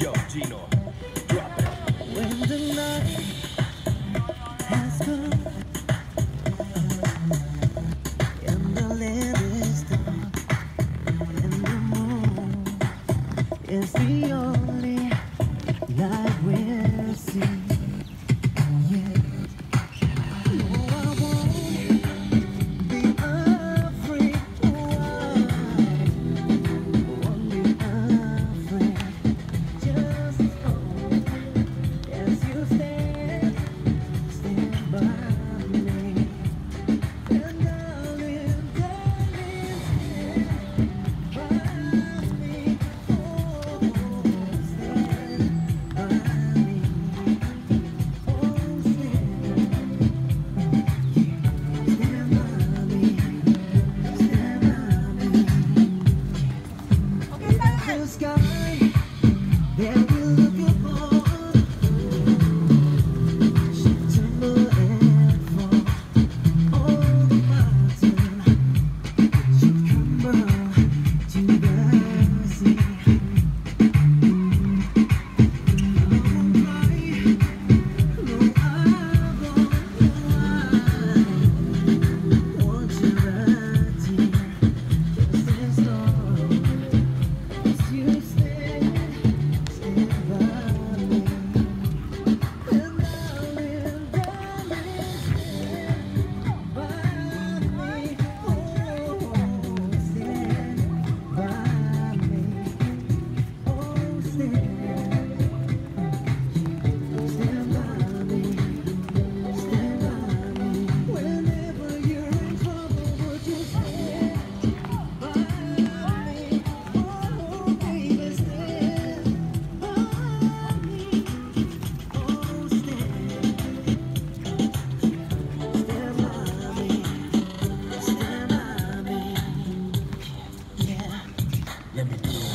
Yo, Gino, drop it. When the night has come and the land is dark and the moon is the only light we'll see. Yeah. No, I won't be afraid. Oh, I won't be afraid. Just as you stand by me, and darling, stand by me. Oh, stand by me. Oh, stand by me. Stand by me. In the sky that we're looking for. Let me do it.